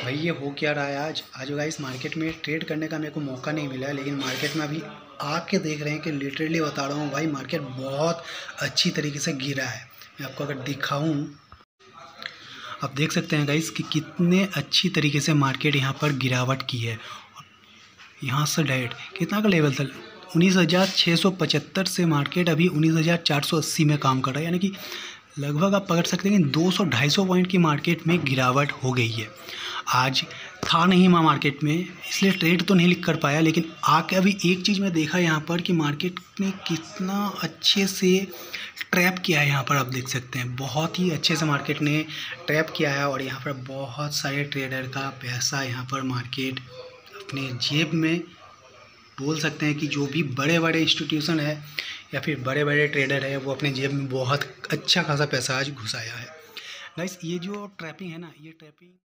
भाई ये हो क्या रहा है आज आज गाइस मार्केट में ट्रेड करने का मेरे को मौका नहीं मिला है, लेकिन मार्केट में अभी आके देख रहे हैं कि लिटरली बता रहा हूँ भाई, मार्केट बहुत अच्छी तरीके से गिरा है। मैं आपको अगर दिखाऊं, आप देख सकते हैं गाइस कि कितने अच्छी तरीके से मार्केट यहाँ पर गिरावट की है। यहाँ से डायरेक्ट कितना का लेवल था, 19,675 से मार्केट अभी 19,480 में काम कर रहा है, यानी कि लगभग आप पकड़ सकते हैं कि 200-250 पॉइंट की मार्केट में गिरावट हो गई है। आज था नहीं मैं मार्केट में, इसलिए ट्रेड तो नहीं लिख कर पाया, लेकिन आके अभी एक चीज़ मैं देखा यहाँ पर कि मार्केट ने कितना अच्छे से ट्रैप किया है। यहाँ पर आप देख सकते हैं बहुत ही अच्छे से मार्केट ने ट्रैप किया है, और यहाँ पर बहुत सारे ट्रेडर का पैसा यहाँ पर मार्केट अपने जेब में, बोल सकते हैं कि जो भी बड़े बड़े इंस्टीट्यूशन है या फिर बड़े बड़े ट्रेडर है वो अपने जेब में बहुत अच्छा खासा पैसा आज घुसाया है। गाइस ये जो ट्रैपिंग है ना, ये ट्रैपिंग